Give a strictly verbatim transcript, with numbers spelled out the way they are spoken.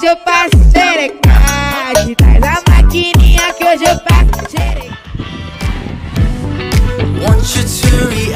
hoje eu faço xerecagem. Traz a maquininha que hoje eu faço xerecagem. Want you to react.